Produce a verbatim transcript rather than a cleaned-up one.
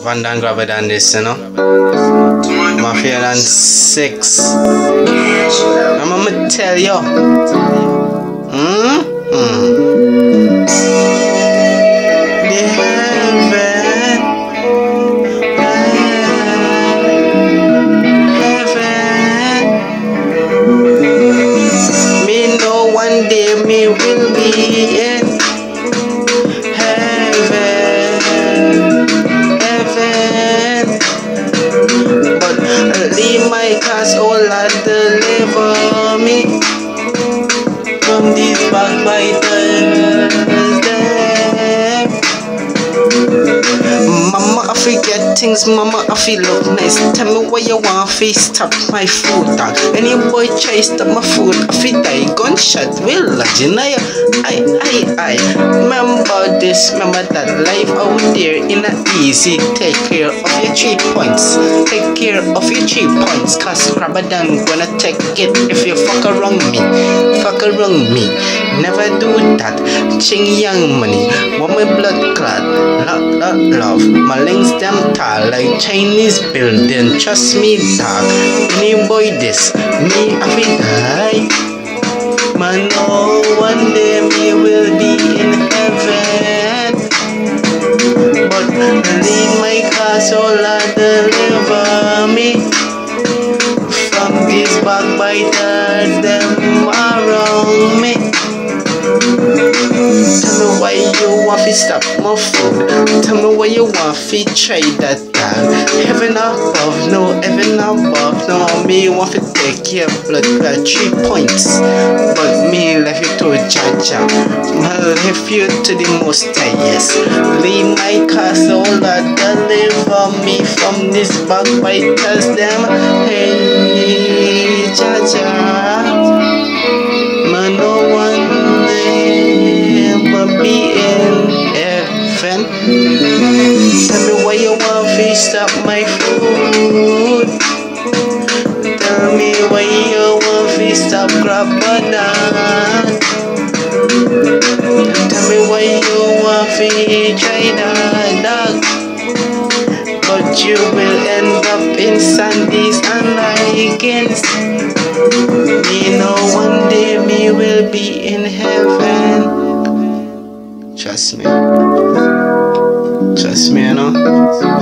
Mafiandan Grabbadan this, you know. Mafian and Sixx. I'm gonna tell you. Hmm? Hmm. The heaven, heaven. Me know one day me will be in heaven, heaven. But leave my cast, oh Lord, deliver me from these backbiters. Mama, I forget things, mama, I feel look nice. Tell me what you want, face stop my food, dog. Any boy try stop my food, I feel die. Gunshot will deny. I, I, I remember this, remember that life out there in a easy. Take care of your three points. Take care of your three points. Cause Grabbadan gonna take it if you fuck around me. Fuck around me. Never do that. Ching young money. Want my blood clot. Lot, lot, love. My links them tall like Chinese building. Trust me, dog. Any boy this, me I feel die. Man, no, one day me will be in heaven. But lead my castle and deliver me from these backbiters, them around me. Tell me why you want to stop my food. Tell me why you want to try that dog. Heaven above, no, heaven above. No, me want to take your blood clot three points. But me left you to Jaja. I left you to the most highest. Leave my castle and deliver me from these backbiters, them. Hey, Jaja. Man, no one be in heaven. Tell me why you want to stop my food. Tell me why you want to stop Grabbadan. Tell me why you want to try that dog. But you will end up in Sundays and Likens. Me know one day me will be in heaven. Trust me. Trust me, you know.